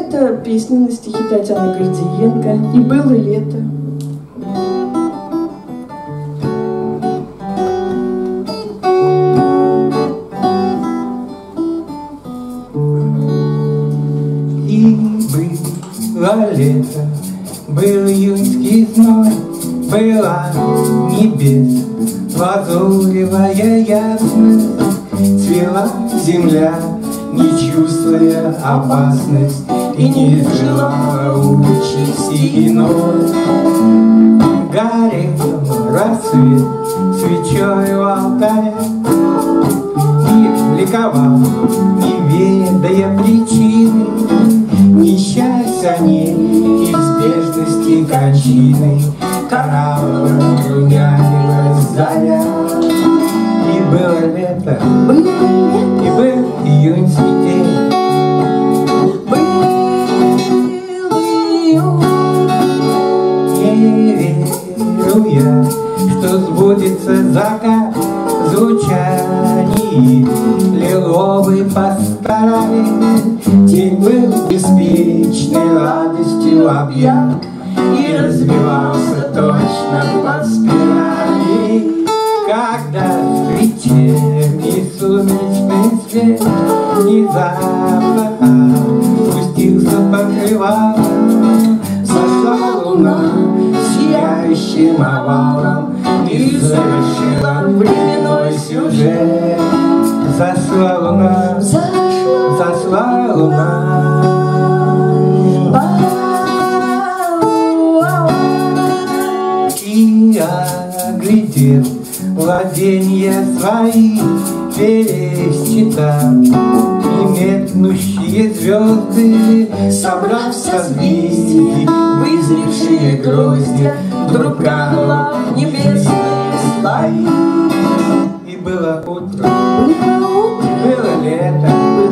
это песня на стихи Татьяны Гордиенко. И было лето. И было лето, был июньский зной, была небес лазуревая ясность, цвела земля, не чувствуя опасность, и не желала участи иной. Горел рассвет свечой у алтаря, мир ликовал, не ведая причины, несчастья неизбежности кончины. Коралловым румянилась заря. И было лето, и был июньский день. Не верю я, что сбудется закат звучаний лиловый постарай. День был беспечной радостью объят и развивался точно по спирали. Когда в вечерний сумеречный свет внезапно спустился покрывалом, сошла луна сияющим овалом и завершила временной сюжет. Зашла луна, зашла луна. И оглядел владения свои, пересчитав неметнущие звезды, собрав созвездий, вызревшие грозди, вдруг канула в небесные слои. И было утро, было лето,